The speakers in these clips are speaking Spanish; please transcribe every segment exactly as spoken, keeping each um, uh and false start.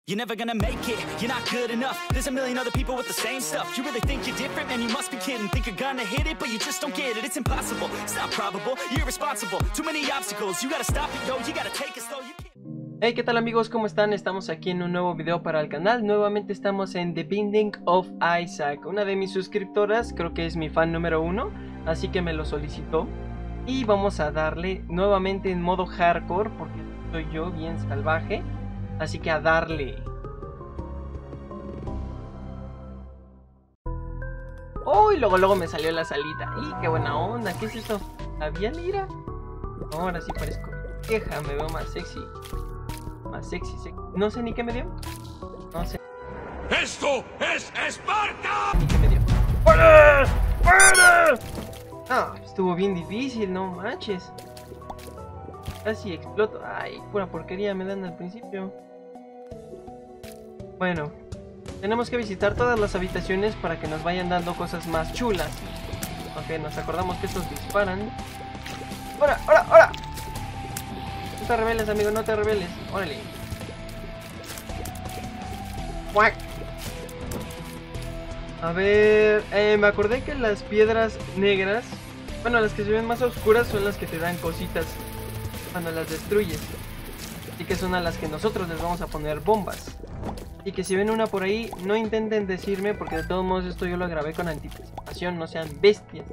You're never gonna make it, you're not good enough. There's a million other people with the same stuff. You really think you're different? Man, you must be kidding. Think you're gonna hit it, but you just don't get it. It's impossible, it's not probable, you're irresponsible. Too many obstacles, you gotta stop it, yo. You gotta take it slow, you can't... Hey, ¿qué tal amigos? ¿Cómo están? Estamos aquí en un nuevo video para el canal. Nuevamente estamos en The Binding of Isaac. Una de mis suscriptoras, creo que es mi fan número uno, así que me lo solicitó. Y vamos a darle nuevamente en modo hardcore, porque soy yo bien salvaje. Así que a darle. ¡Oh! Y luego, luego me salió la salita. ¡Y qué buena onda! ¿Qué es esto? ¿Había lira? Ahora sí parezco vieja, me veo más sexy. Más sexy, sexy. No sé ni qué me dio. No sé. ¡Esto es Esparta! Ni qué me dio. ¡Fuera! ¡Fuera! No, estuvo bien difícil, no manches. Casi exploto. Ay, pura porquería me dan al principio. Bueno, tenemos que visitar todas las habitaciones para que nos vayan dando cosas más chulas. Ok, nos acordamos que estos disparan. ¡Ahora, ahora, ahora! No te rebeles, amigo, no te rebeles. Órale. ¡Muac! A ver, eh, me acordé que las piedras negras, bueno, las que se ven más oscuras son las que te dan cositas cuando las destruyes. Así que son a las que nosotros les vamos a poner bombas. Y que si ven una por ahí, no intenten decirme, porque de todos modos esto yo lo grabé con anticipación, no sean bestias.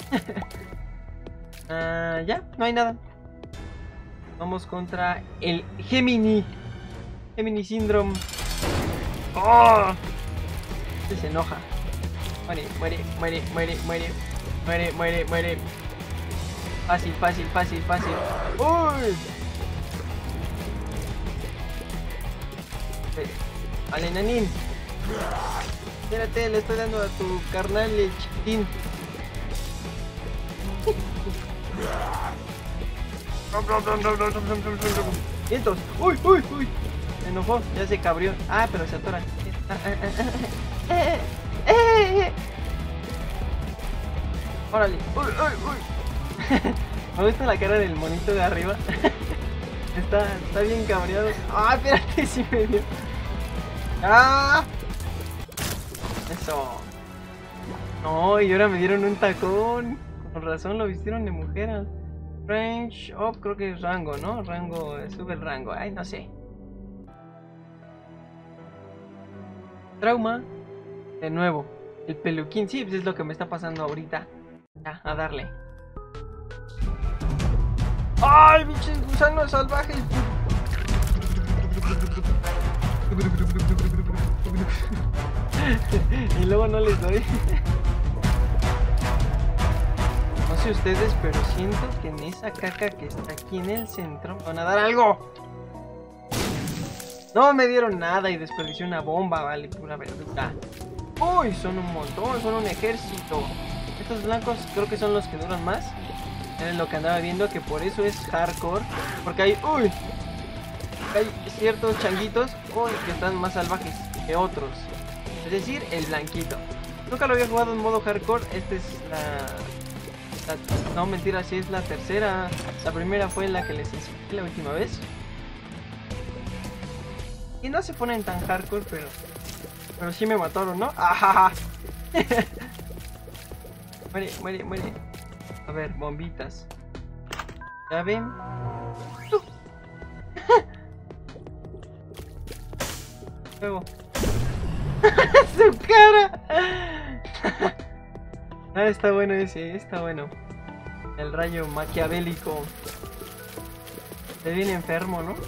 uh, ya, no hay nada. Vamos contra el Gemini. Gemini Syndrome. ¡Oh! Este se enoja. Muere, muere, muere, muere, muere. Muere, muere, muere. Fácil, fácil, fácil, fácil. ¡Uy! Vale, nanín. Espérate, le estoy dando a tu carnal el chiquitín. Vientos. Uy, uy, uy. Se enojó, ya se cabrió. Ah, pero se atora. Órale. Uy, uy, uy. Me gusta la cara del monito de arriba. Está, está bien cabreado. Ah, espérate, si me dio. ¡Ah! Eso. No, y ahora me dieron un tacón. Con razón lo vistieron de mujer. Range up, creo que es rango, ¿no? Rango, sube el rango. Ay, no sé. Trauma. De nuevo. El peluquín. Sí, pues es lo que me está pasando ahorita. Ya, a darle. ¡Ay, bichos gusanos salvajes! Y luego no les doy. No sé ustedes, pero siento que en esa caca que está aquí en el centro me van a dar algo. No me dieron nada y desperdicié una bomba, vale, pura verdura. Uy, son un montón, son un ejército. Estos blancos creo que son los que duran más. Era lo que andaba viendo, que por eso es hardcore. Porque hay, uy, hay ciertos changuitos, uy, que están más salvajes que otros. Es decir, el blanquito. Nunca lo había jugado en modo hardcore. Esta es la, la... No, mentira, sí es la tercera. La primera fue la que les enseñé la última vez. Y no se ponen tan hardcore, pero... Pero sí me mataron, ¿no? ¡Ajaja! Muere, muere, muere. A ver, bombitas. ¿Ya ven? Luego. ¡Su cara! Ah, está bueno ese, está bueno. El rayo maquiavélico. Se viene enfermo, ¿no?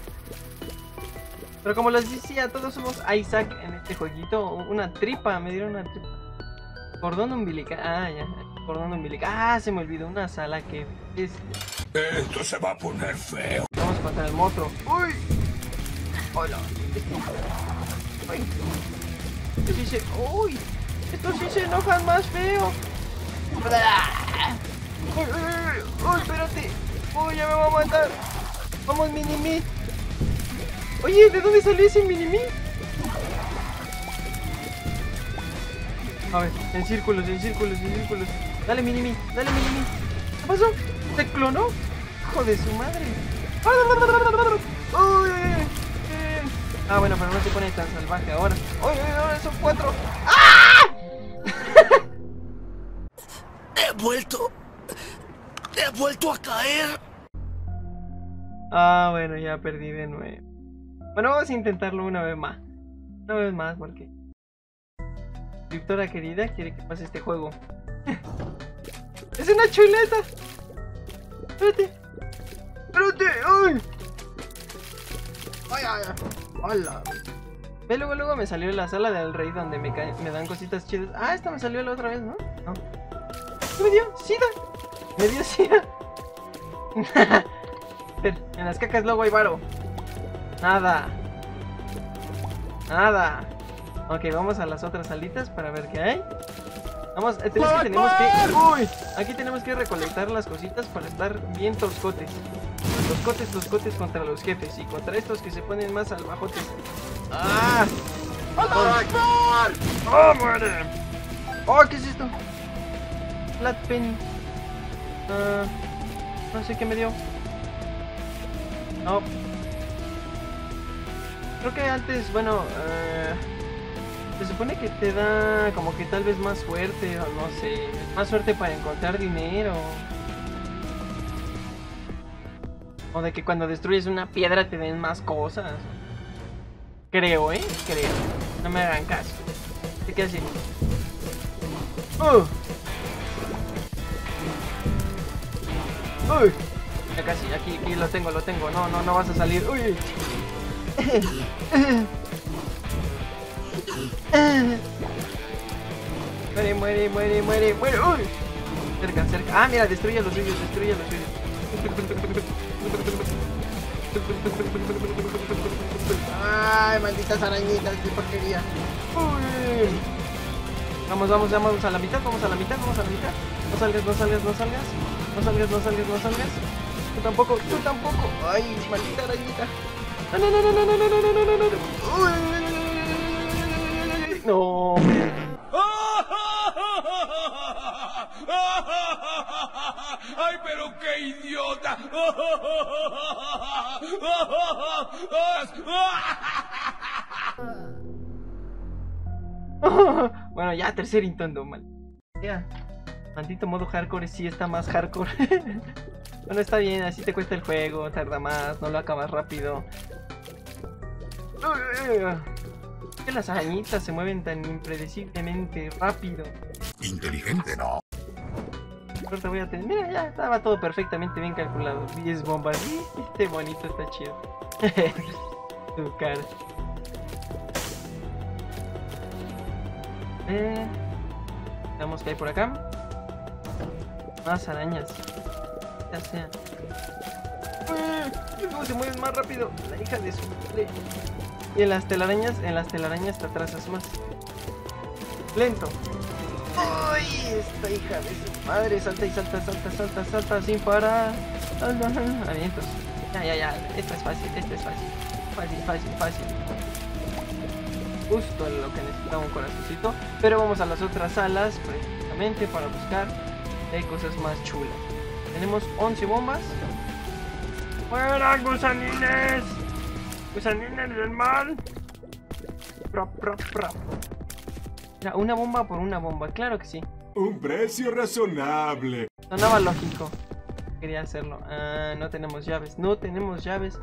Pero como les decía, todos somos Isaac en este jueguito. Una tripa, me dieron una tripa. Cordón umbilical. Ah, ya. Cordón umbilical. Ah, se me olvidó una sala que es. Esto se va a poner feo. Vamos contra el monstruo. ¡Uy! ¡Hola! ¡Uy! Esto sí se... ¡Uy! Estos sí se enojan más feo. ¡Uy, uy, uy! ¡Uy, espérate! ¡Uy, ya me va a matar! ¡Vamos, Minimi! Oye, ¿de dónde salió ese Minimi? A ver, en círculos, en círculos, en círculos. Dale, Minimi, dale, Minimi. ¿Qué pasó? ¿Se clonó? ¡Hijo de su madre! ¡Uy! Ah, bueno, pero no se pone tan salvaje ahora. ¡Uy, uy, ahora son cuatro! ¡Ah! He vuelto. He vuelto a caer. Ah, bueno, ya perdí de nuevo. Bueno, vamos a intentarlo una vez más. Una vez más, porque Victoria querida quiere que pase este juego. ¡Es una chuleta! ¡Espérate! ¡Espérate! ¡Ay! ¡Ay, ay, ay! ¡Hola! Ve, luego, luego me salió la sala del rey donde me, caen, me dan cositas chidas. Ah, esta me salió la otra vez, ¿no? No. ¿Qué me dio? ¡Sida! ¡Me dio sida! Espera, en las cacas luego hay varo. Nada. Nada. Ok, vamos a las otras salitas para ver qué hay. Vamos, eh, tenemos que, tenemos que... ¡Uy! Aquí tenemos que recolectar las cositas para estar bien toscotes. Toscotes, toscotes contra los jefes. Y contra estos que se ponen más salvajotes. ¡Ah! ¡Oh! ¡Oh, muere! ¡Oh, qué es esto! Flat penny. Uh, no sé qué me dio. No. Creo que antes, bueno, uh, se supone que te da como que tal vez más suerte, o no sé, más suerte para encontrar dinero. O de que cuando destruyes una piedra te den más cosas. Creo, ¿eh? Creo. No me hagan caso. ¿Qué queda así? ¡Uh! ¡Uy! Ya casi, aquí, aquí lo tengo, lo tengo. No, no, no vas a salir. ¡Uy! Muere, muere, muere, muere, muere. ¡Uy! Cerca, cerca. Ah, mira, destruye los suyos, destruye los suyos. Ay, malditas arañitas de porquería. Uy. Vamos, vamos, vamos a la mitad, vamos a la mitad, vamos a la mitad. No salgas, no salgas, no salgas. No salgas, no salgas, no salgas. Tú tampoco, tú tampoco. Ay, maldita arañita. No, no, no, no, no, no, no, no, no, no, no. Uy. No. ¡Ay, pero qué idiota! Bueno, ya, tercer intento, mal. Ya. Maldito modo hardcore, sí está más hardcore. Bueno, está bien, así te cuesta el juego, tarda más, no lo acabas rápido. ¿Por qué las arañitas se mueven tan impredeciblemente rápido? Inteligente, ¿no? Ahorita voy a tener... Mira, ya estaba todo perfectamente bien calculado. diez bombas. Este bonito está chido. Tu cara. Eh, veamos qué hay por acá. Más arañas. Ya sean. ¿Cómo se mueven más rápido? La hija de su madre. Y en las telarañas, en las telarañas te atrasas más. Lento. ¡Uy! Esta hija de su madre salta y salta, salta, salta, salta sin parar. Avientos. Ya, ya, ya. Esto es fácil, esto es fácil. Fácil, fácil, fácil. Justo lo que necesitaba un corazoncito. Pero vamos a las otras salas precisamente para buscar si hay cosas más chulas. Tenemos once bombas. ¡Fuera, gusanines! ¡Gusanines del mal! Pro, pro, pro. Mira, una bomba por una bomba, claro que sí. Un precio razonable. Sonaba lógico. Quería hacerlo. Ah, no tenemos llaves, no tenemos llaves.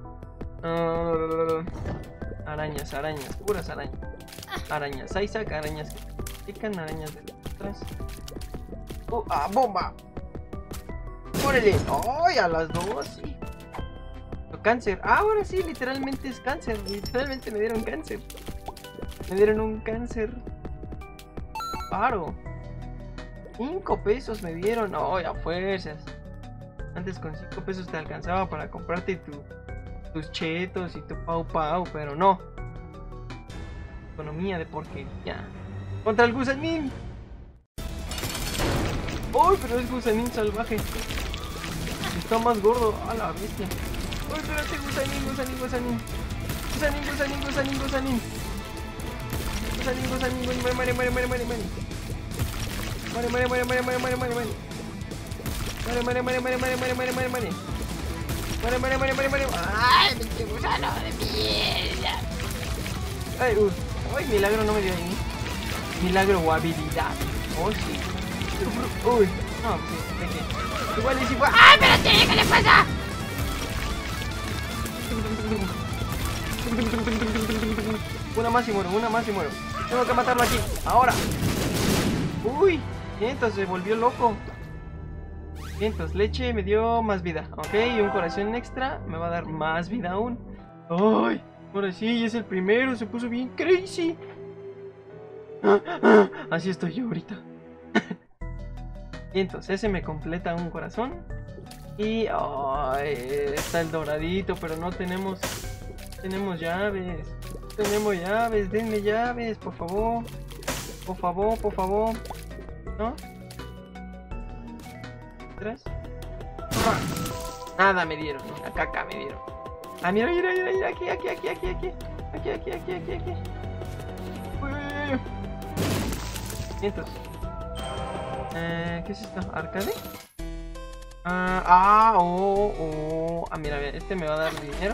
Uh, arañas, arañas, puras arañas. Arañas, Isaac, arañas que pican, arañas de atrás. Uh, ¡ah, bomba! ¡Órale! ¡Ay, a las dos! Sí. Cáncer. Ah, ahora sí, literalmente es cáncer. Literalmente me dieron cáncer. Me dieron un cáncer. Paro. Cinco pesos me dieron. Ay, a fuerzas. Antes con cinco pesos te alcanzaba para comprarte tu, tus chetos y tu pau pau, pero no. Economía de porquería. Contra el gusanín. ¡Ay, pero es gusanín salvaje! Está más gordo. A la bestia. ¡Ay, espérate! Gusanín, gusanín, gusanín. Gusanín, gusanín, gusanín, gusanín. Gusanín, gusanín, gusanín. Muere, muere, muere, muere, muere. Muere, muere, muere, muere, muere, muere, muere, muere. Muere, muere, muere, muere, muere, muere, muere, muere. Muere, muere, muere, muere, muere. ¡Ay, pinche gusano de mierda! Ay, uy, uy, milagro no me dio ahí. Milagro o habilidad. Oh, sí. Uy, no, sí, de que. Igual y si fue. ¡Ay, espérate! ¿Qué le pasa? Una más y muero, una más y muero. Tengo que matarlo aquí, ahora. Uy, entonces se volvió loco. Vientos, leche me dio más vida, ok, y un corazón extra me va a dar más vida aún. Ay, ahora sí, es el primero, se puso bien crazy. Ah, ah, así estoy yo ahorita. Vientos, ese me completa un corazón. Y ay, está el doradito, pero no tenemos, tenemos llaves. Tenemos llaves, denme llaves, por favor. Por favor, por favor. ¿No? ¿Tres? Nada me dieron, una caca me dieron. Ah, mira, mira, mira, mira, aquí, aquí, aquí, aquí, aquí. Aquí, aquí, aquí, aquí, aquí. Uy, uy, uy. Vientos. Eh, ¿qué es esto? ¿Arcade? Ah, ah, oh, oh. Ah, mira, mira, este me va a dar dinero.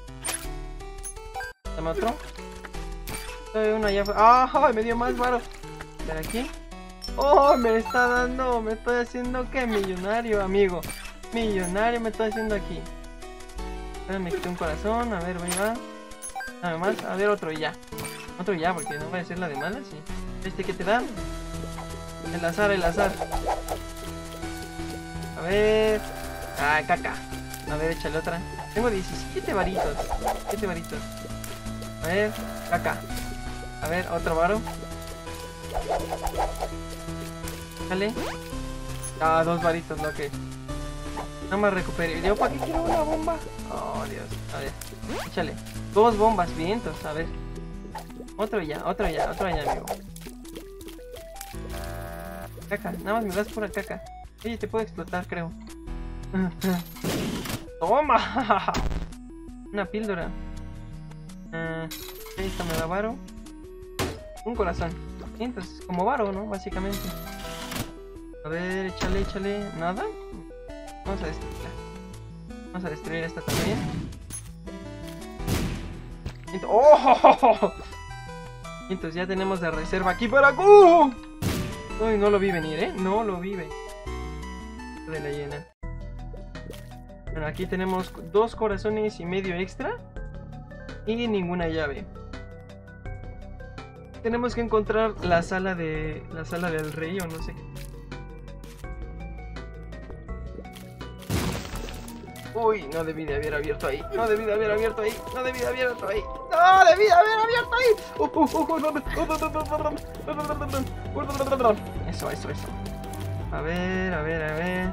Dame otro. Una ya fue. Ah, me dio más varo. Ven aquí. Oh, me está dando, me estoy haciendo que millonario, amigo. Millonario me estoy haciendo aquí. Espera, me quité un corazón, a ver, voy a. Nada más, a ver otro y ya. Otro y ya, porque no va a ser la de malas, sí. ¿Este qué te da? El azar, el azar. A ver. Ah, caca. A ver, échale otra. Tengo diecisiete varitos. siete varitos. A ver, caca. A ver, otro varo. Dale. Ah, dos varitos, lo que. No me recuperé. ¿Yo para qué quiero una bomba? Oh, Dios. A ver, échale. Dos bombas, vientos. A ver. Otro ya, otro ya, otro ya, amigo. Caca, nada más me das pura caca. Oye, te puedo explotar, creo. ¡Toma! Una píldora. Uh, esta me da varo. Un corazón. Entonces, como varo, ¿no? Básicamente. A ver, échale, échale. ¿Nada? Vamos a destruirla. Vamos a destruir esta también. Entonces, ¡oh! Entonces ya tenemos de reserva aquí para Q. Uy, no lo vi venir, ¿eh? No lo vi venir. De la llena. Bueno, aquí tenemos dos corazones y medio extra. Y ninguna llave. Tenemos que encontrar la sala de... La sala del rey o no sé qué. Uy, no debí de haber abierto ahí. No debí de haber abierto ahí. No debí de haber abierto ahí. No debí de haber abierto ahí. Eso, eso, eso. A ver, a ver, a ver.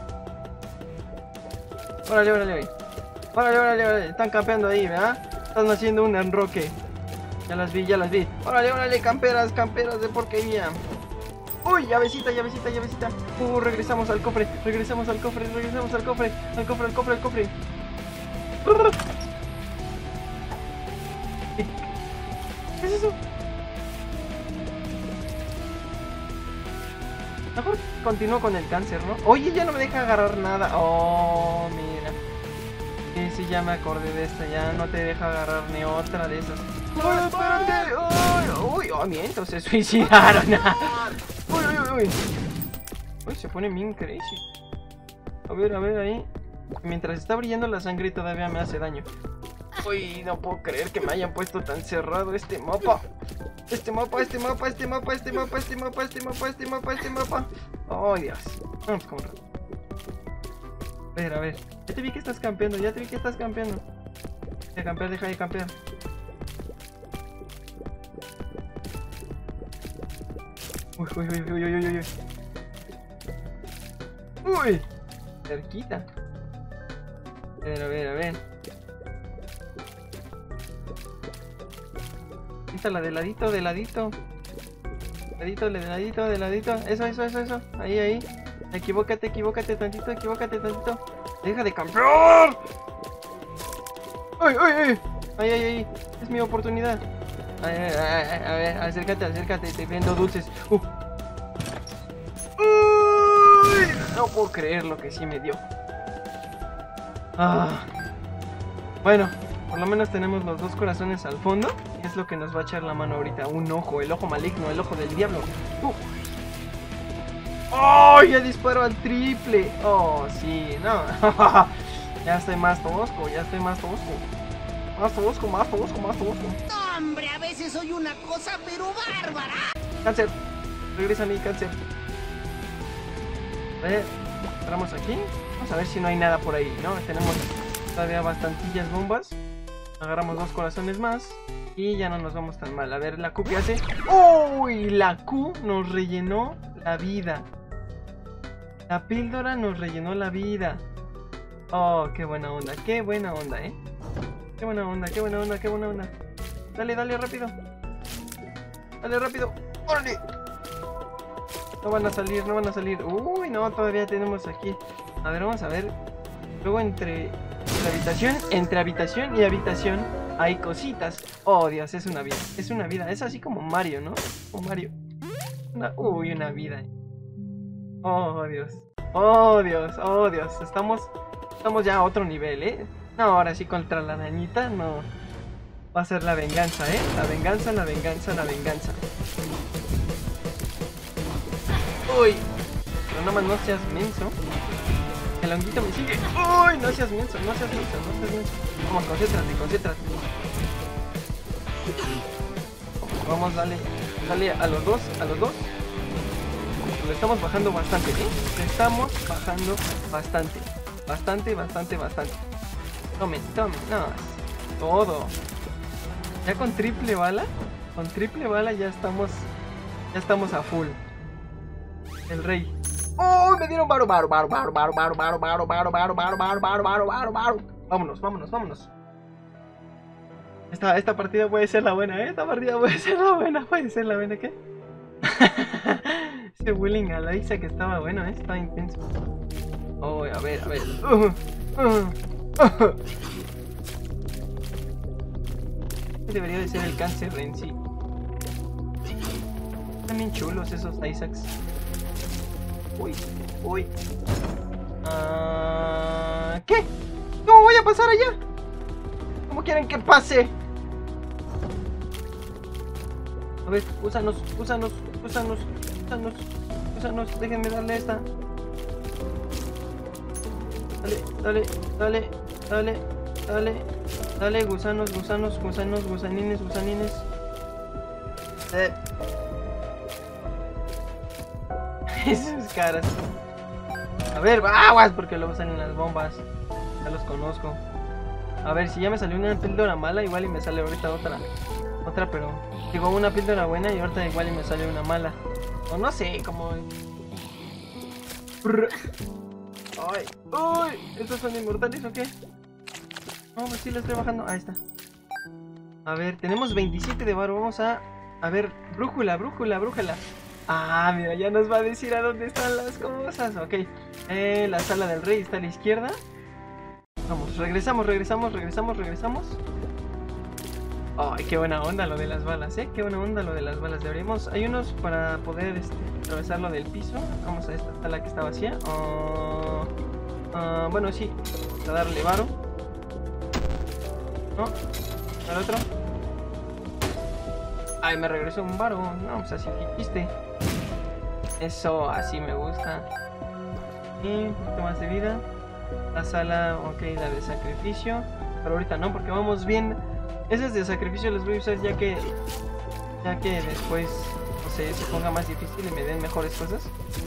Órale, órale, órale. Órale, órale, órale. Están campeando ahí, ¿verdad? Están haciendo un enroque. Ya las vi, ya las vi. Órale, órale, camperas, camperas de porquería. Uy, llavecita, llavecita, llavecita. Uh, regresamos al cofre, regresamos al cofre, regresamos al cofre, al cofre, al cofre, al cofre. ¿Qué es eso? Mejor continúo con el cáncer, ¿no? Oye, ya no me deja agarrar nada. Oh, mira. Sí, sí, ya me acordé de esta. Ya no te deja agarrar ni otra de esas. ¡Uy, espérate! ¡Uy! ¡Uy! ¡Oh, miento! Se suicidaron. ¡Uy, uy, uy! Uy, se pone bien crazy. A ver, a ver, ahí. Mientras está brillando la sangre todavía me hace daño. Uy, no puedo creer que me hayan puesto tan cerrado este mapa. Este mapa, este mapa, este mapa, este mapa, este mapa, este mapa, este mapa, este mapa. Oh, Dios. Vamos con un rato. A ver, a ver. Ya te vi que estás campeando, ya te vi que estás campeando. Deja de campear, deja de campear. Uy, uy, uy, uy, uy, uy, uy. Uy. Cerquita. A ver, a ver, a ver. Esta la de ladito, de ladito. Ladito, de ladito, de ladito. Eso, eso, eso, eso. Ahí, ahí. Equivócate, equivócate tantito, equivócate tantito. Deja de campear. Uy, uy, uy. Ahí, ahí, ahí. Es mi oportunidad. Ay, ay, ay, a ver, acércate, acércate, te vendo dulces. Uh. Uy, no puedo creer lo que sí me dio. Ah. Bueno, por lo menos tenemos los dos corazones al fondo. es lo que nos va a echar la mano ahorita. Un ojo, el ojo maligno, el ojo del diablo. Uh. ¡Oh! Ya disparo al triple. Oh, sí, no. Ya estoy más tosco, ya estoy más tosco. Más tosco, más tosco, más tosco. Hombre, a veces soy una cosa pero bárbara. Cáncer, regresa a mí, cáncer. A ver, entramos aquí. Vamos a ver si no hay nada por ahí, ¿no? Tenemos todavía bastantillas bombas. Agarramos dos corazones más y ya no nos vamos tan mal. A ver, la Q que hace. ¡Uy! La Q nos rellenó la vida. La píldora nos rellenó la vida. Oh, qué buena onda, qué buena onda, eh. Qué buena onda, qué buena onda, qué buena onda. Dale, dale, rápido. Dale, rápido. ¡Órale! No van a salir, no van a salir. Uy, no, todavía tenemos aquí. A ver, vamos a ver. Luego entre la habitación, entre habitación y habitación hay cositas. Oh, Dios, es una vida, es una vida. Es así como Mario, ¿no? Como Mario. Una, uy, una vida. Oh, Dios. Oh, Dios, oh, Dios. Estamos, estamos ya a otro nivel, ¿eh? No, ahora sí contra la arañita, no. Va a ser la venganza, ¿eh? La venganza, la venganza, la venganza. Uy. Pero nada más no seas menso. El honguito me sigue. Uy, no seas menso, no seas menso, no seas menso. Vamos, concéntrate, concéntrate. Vamos, dale, dale a los dos, a los dos. Lo estamos bajando bastante, ¿eh? Lo estamos bajando bastante. Bastante, bastante, bastante. Tomen, tomen, nada más. Todo. Ya con triple bala. Con triple bala ya estamos. Ya estamos a full. El rey. ¡Oh! Me dieron varo, varo, varo, varo, varo, varo, varo, varo, varo, varo, varo, varo, varo, varo, varo, varo. Vámonos, vámonos, vámonos. Esta, esta partida puede ser la buena, ¿eh? Esta partida puede ser la buena, puede ser la buena, ¿qué? Ese bullying a la Isa que estaba bueno, ¿eh? Estaba intenso. Oh, a ver, a ver. Uh, uh, uh. Debería de ser el cáncer en sí. Están bien chulos esos Isaacs. Uy, uy. Uh, ¿Qué? ¿Cómo voy a pasar allá? ¿Cómo quieren que pase? A ver, úsanos, úsanos, úsanos, úsanos, úsanos. Déjenme darle esta. Dale, dale, dale, dale, dale, dale, gusanos, gusanos, gusanos, gusanines, gusanines. Eh. Esas caras. A ver, aguas, porque luego salen las bombas. Ya los conozco. A ver, si ya me salió una píldora mala, igual y me sale ahorita otra. Otra, pero digo, una píldora buena y ahorita igual y me sale una mala. O no sé, como... Ay, uy, ¿estos son inmortales o qué? No, pues sí, lo estoy bajando. Ahí está. A ver, tenemos veintisiete de varo. Vamos a... A ver, brújula, brújula, brújula. Ah, mira, ya nos va a decir a dónde están las cosas. Ok, eh, la sala del rey está a la izquierda. Vamos, regresamos, regresamos, regresamos, regresamos. Ay, qué buena onda lo de las balas, eh. Qué buena onda lo de las balas. Deberíamos... Hay unos para poder este, atravesar lo del piso. Vamos a esta sala que está vacía. Uh, uh, bueno, sí. Vamos a darle varo. No. Al otro. Ay, me regresó un varo. No, pues así quisiste. Eso, así me gusta. Y un poquito más de vida. La sala, ok, la de sacrificio. Pero ahorita no, porque vamos bien. Esas de sacrificio las voy a usar ya que... Ya que después, no sé, se ponga más difícil y me den mejores cosas.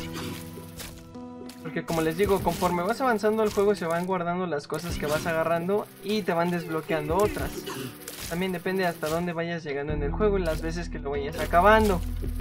Porque como les digo, conforme vas avanzando el juego se van guardando las cosas que vas agarrando y te van desbloqueando otras. También depende hasta dónde vayas llegando en el juego y las veces que lo vayas acabando.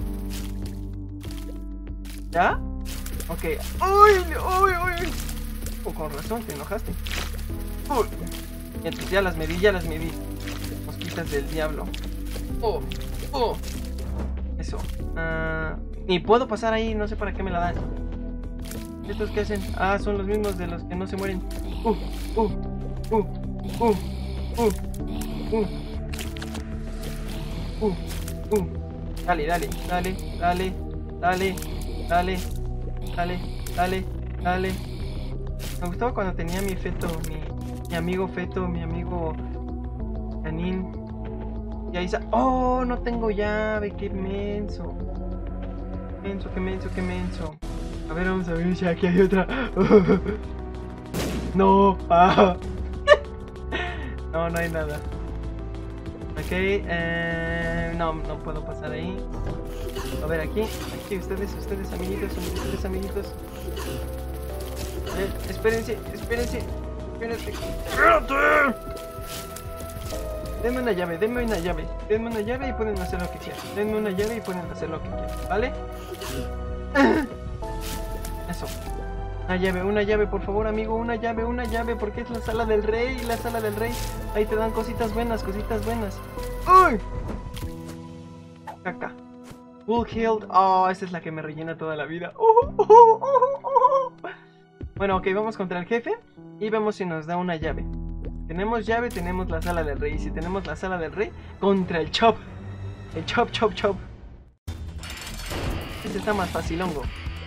¿Ya? Ok. ¡Uy! ¡Uy! ¡Uy! Oh, con razón, te enojaste. ¡Uy! Y entonces ya las medí, ya las medí. Mosquitas del diablo. ¡Oh! ¡Oh! Eso. Uh, ni puedo pasar ahí, no sé para qué me la dan. ¿Estos qué hacen? Ah, son los mismos de los que no se mueren. ¡Uh! ¡Uh! ¡Uh! ¡Uh! ¡Uh! Uh, uh, uh. Dale, dale, dale, dale, dale, dale, dale, dale, dale. Me gustaba cuando tenía mi feto, mi, mi amigo feto, mi amigo Canín. Y ahí está. ¡Oh! No tengo llave. ¡Qué menso! Menso, qué menso, qué menso. A ver, vamos a ver si aquí hay otra. No. Ah. No, no hay nada. Ok. Eh, no, no puedo pasar ahí. A ver, aquí. Aquí, ustedes, ustedes, amiguitos. Ustedes, amiguitos. A ver, espérense, espérense. Espérense. ¡Espérate! Denme una llave, denme una llave. Denme una llave y pueden hacer lo que quieran. Denme una llave y pueden hacer lo que quieran, ¿vale? Eso. Una llave, una llave, por favor, amigo. Una llave, una llave, porque es la sala del rey. La sala del rey. Ahí te dan cositas buenas, cositas buenas. ¡Uy! Caca. Full healed. Oh, esa es la que me rellena toda la vida. Uh, uh, uh, uh, uh. Bueno, ok, vamos contra el jefe. Y vemos si nos da una llave. Tenemos llave, tenemos la sala del rey. Y si tenemos la sala del rey, contra el chop. El chop, chop, chop. Este está más facilongo.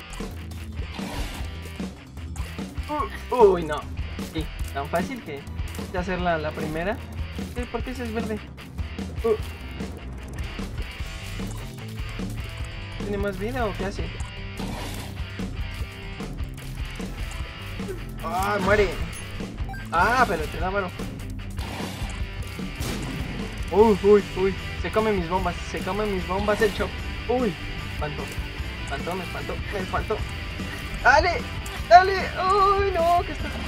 Uh, uy, no. Sí, tan fácil que de hacer la, la primera. ¿Sí? ¿Por qué ese es verde? Uh. ¿Tiene más vida o qué hace? ¡Ah, muere! ¡Ah, pero te da mano! ¡Uy, uy, uy! Se come mis bombas, se come mis bombas el chop. ¡Uy! Espantó, espantó, me espantó, me espantó. ¡Dale! ¡Dale! ¡Uy, no! ¿Qué está?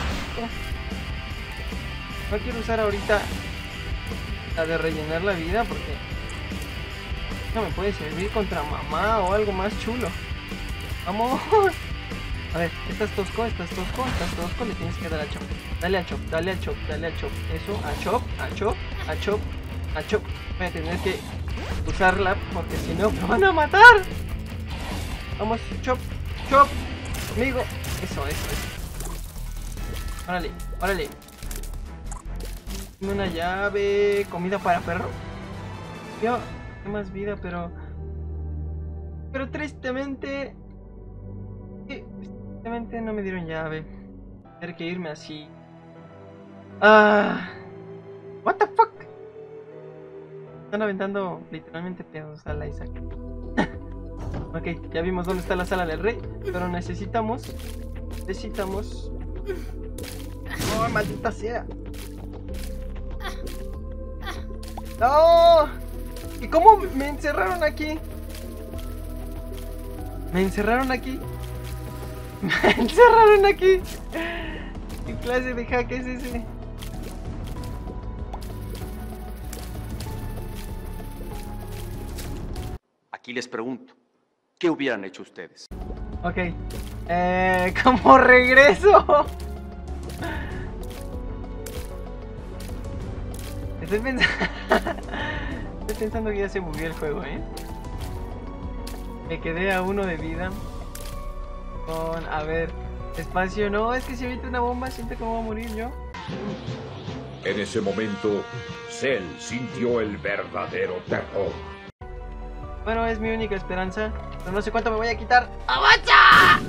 No quiero usar ahorita la de rellenar la vida porque no me puede servir contra mamá o algo más chulo. ¡Vamos! A ver, estás tosco, estás tosco, estás tosco, le tienes que dar a chop. Dale al chop, dale al chop, dale al chop. Eso, a chop, a chop, a chop, a chop. Voy a tener que usarla porque si no me van a matar. Vamos, chop, chop, amigo. Eso, eso, eso. Órale, órale. Una llave, comida para perro. Yo, tengo más vida, pero... Pero tristemente... Sí, tristemente no me dieron llave. Tener que irme así. Ah... What the fuck? Están aventando literalmente pedos a la Isaac. Ok, ya vimos dónde está la sala del rey. Pero necesitamos... Necesitamos... ¡Oh, maldita sea! ¡No! ¿Y cómo me encerraron aquí? ¿Me encerraron aquí? ¡Me encerraron aquí! ¿Qué clase de hack es ese? Aquí les pregunto, ¿qué hubieran hecho ustedes? Ok, eh, ¿cómo regreso? Estoy pensando... Estoy pensando que ya se bugueó el juego, ¿eh? Me quedé a uno de vida. Con... A ver... Espacio... No, es que si ahorita una bomba siento que me voy a morir yo. En ese momento, Cell sintió el verdadero terror. Bueno, es mi única esperanza. Pero no sé cuánto me voy a quitar. ¡Avanza!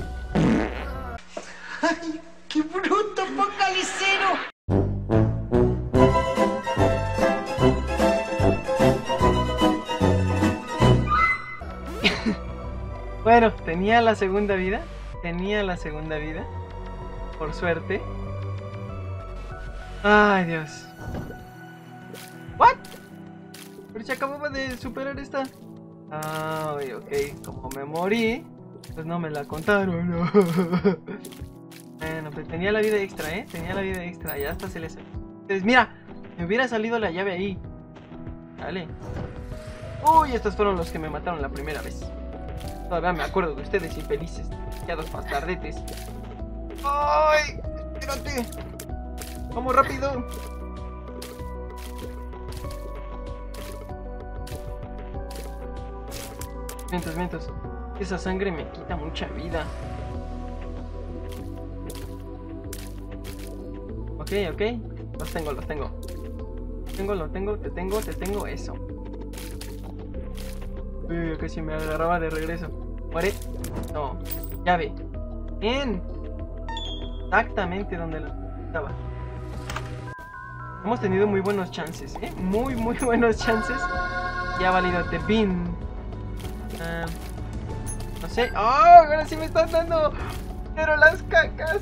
¡Ay, qué bruto, focalicero! Bueno, tenía la segunda vida. Tenía la segunda vida. Por suerte. Ay, Dios. ¿What? Pero se acababa de superar esta. Ay, ok. Como me morí, pues no me la contaron. Bueno, pues tenía la vida extra, ¿eh? Tenía la vida extra. Ya hasta se les... Entonces, mira, me hubiera salido la llave ahí. Vale. Uy, estos fueron los que me mataron la primera vez. Todavía me acuerdo de ustedes infelices, desgraciados bastardetes. ¡Ay! ¡Espérate! ¡Vamos rápido! Mientos, mientos. Esa sangre me quita mucha vida. Ok, ok. Los tengo, los tengo. Tengo, lo tengo, te tengo, te tengo. Eso. Uy, casi me agarraba de regreso. ¿Muere? No. Llave. Bien. Exactamente donde la estaba. Hemos tenido muy buenos chances, ¿eh? Muy, muy buenos chances. Ya ha valido The Bean. Uh, no sé. ¡Oh! Ahora sí me están dando. Pero las cacas.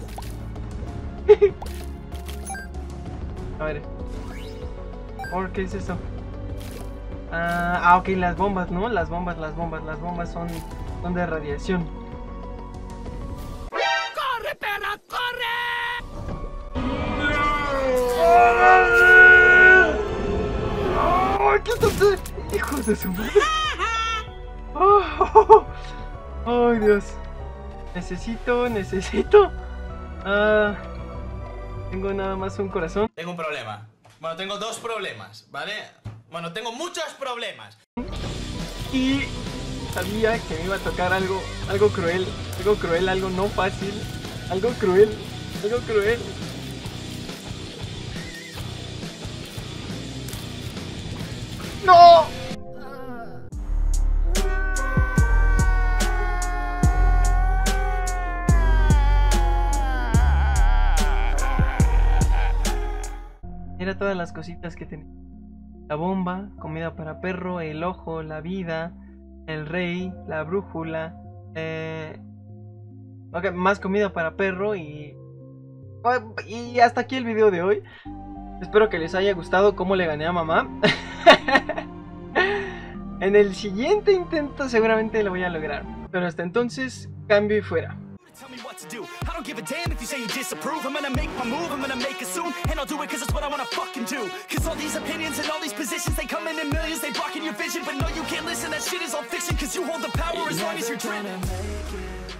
A ver. ¿Por qué es eso? Ah, ah, ok, las bombas, ¿no? Las bombas, las bombas, las bombas son, son de radiación. ¡Corre, perra, corre! ¡Oh! ¿Qué estás? ¡Hijos de su madre! ¡Oh! ¡Oh! ¡Oh, Dios! Necesito, necesito. Ah, tengo nada más un corazón. Tengo un problema. Bueno, tengo dos problemas, ¿vale? Bueno, tengo muchos problemas. Y sabía que me iba a tocar algo, algo cruel, algo cruel, algo no fácil, algo cruel, algo cruel. ¡No! Era todas las cositas que tenía. La bomba, comida para perro, el ojo, la vida, el rey, la brújula. Eh... Ok, más comida para perro y... Y hasta aquí el video de hoy. Espero que les haya gustado cómo le gané a mamá. En el siguiente intento seguramente lo voy a lograr. Pero hasta entonces, cambio y fuera. Tell me what to do. I don't give a damn if you say you disapprove. I'm gonna make my move, I'm gonna make it soon. And I'll do it cause it's what I wanna fucking do. Cause all these opinions and all these positions, they come in in millions, they blocking your vision. But no, you can't listen, that shit is all fiction. Cause you hold the power as long as you're driven.